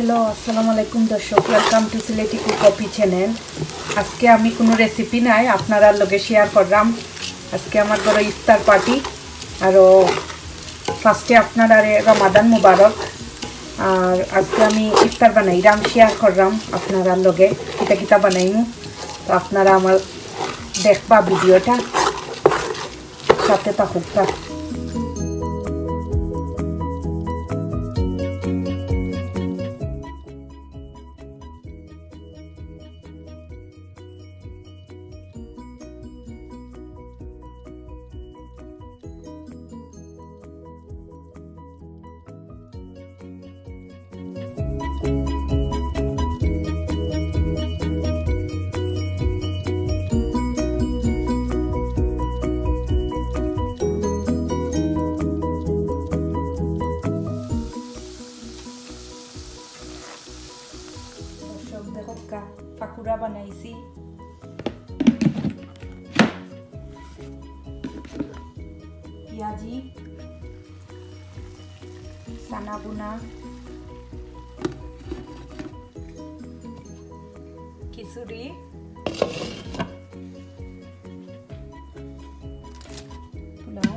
Hello আসসালামু আলাইকুম দর্শক, welcome to Sylheti cook coffee channel. আজকে আমি কোনো রেসিপি নাই আপনারা লগে শেয়ার করলাম। আজকে আমার ঘরে ইফতার পার্টি আর ফার্স্টে আপনারা রমাদান মুবারক। আর আজকে আমি ইফতার বানাইলাম, শেয়ার করলাম আপনারা লগে কিতা কিতা বানাইমু। তো আপনারা আমার দেখবা ভিডিওটা, সাথে থাকুকা। পাকুড়া বানাইছি, পিঁয়াজি, চানা বুনা, খিচুড়ি, পোলাও,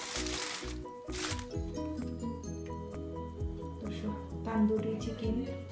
তান্দুরি চিকেন।